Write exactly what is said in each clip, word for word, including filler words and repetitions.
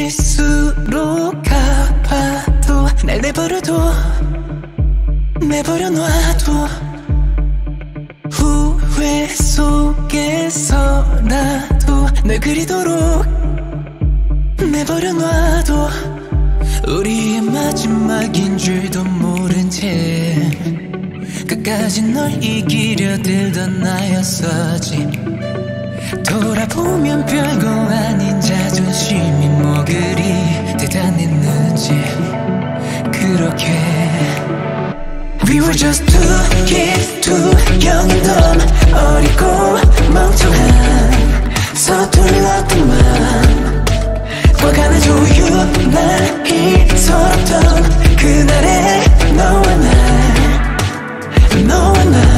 실수로 갚아도 날 내버려둬 내버려 놔둬 후회 속에서라도 널 그리도록 내버려 놔둬 우리의 마지막인 줄도 모른 채 끝까지 널 이기려 들던 나였었지 돌아보면 별거 아닌 자존심이 뭐 그리 대단했는지 그렇게 We were just two kids, too young and dumb 어리고 멍청한 서툴렀던 맘 꽉가는 조유 날이 서럽던 그날의 너와 날 너와 날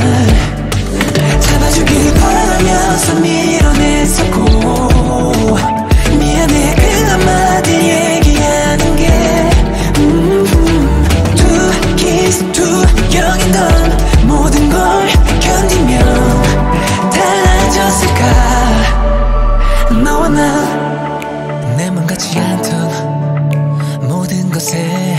잡아주길 바라면서 밀어냈었고 미안해 그 한마디 얘기하는 게 음, Two kids, too young and dumb 모든 걸 견디며 달라졌을까 너와 나 내 맘 같지 않던 모든 것에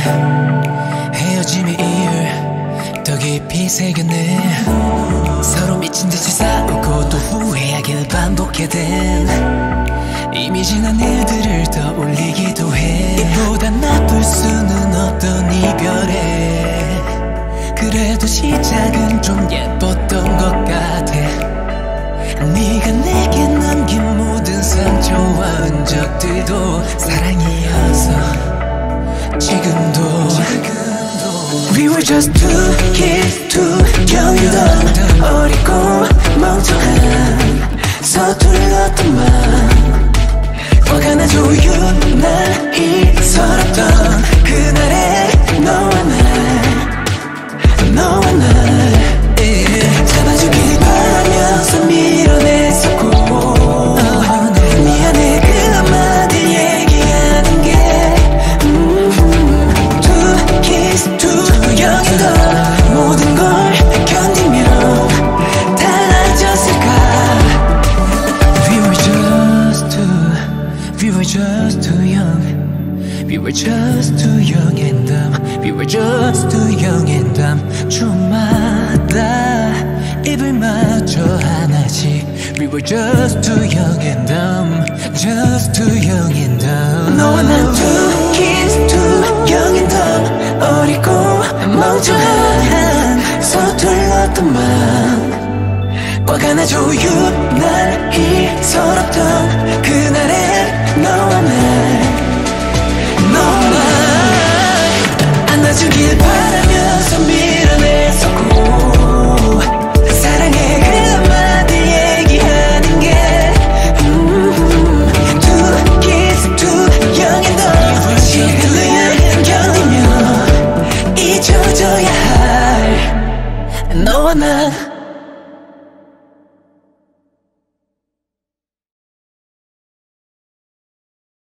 헤어짐의 이유를 더 깊이 새겨내 서로 미친 듯이 싸우고 또 후회하길 반복해 댄 이미 지난 일들을 떠올리기도 해 이보다 나쁠 수는 없던 이별에 그래도 시작은 좀 예뻤던 것 같아 네가 내게 남긴 모든 상처와 흔적들도 사랑이어서 지금도 We were just two kids, too young and dumb 어리고 멍청한 서툴렀던 맘 꽉가는 조유 날이 서럽던 그날의 너와 날 너와 날 yeah. 잡아주길 바라면서 밀어냈었고 미안해 그 한마디 얘기하는 게 음, Two kids, too young and dumb 모든 걸 견디며 달라졌을까 We were just too, we were just too young We were just too young and dumb We were just too young and dumb 주마다 입을 맞춰 하나씩 We were just too young and dumb Just too young and dumb 너와 난 two kids too young and dumb 어리고 멍청한 서툴렀던 맘 꽉가는 조유 날이 서럽던 그날의 너와 날 너와 날 안아주길 바라면서 밀어냈었고 사랑해 그 한마디 얘기하는 게 음, Two kids, too young and dumb 시간을 견디며 잊혀져야 할 너와 나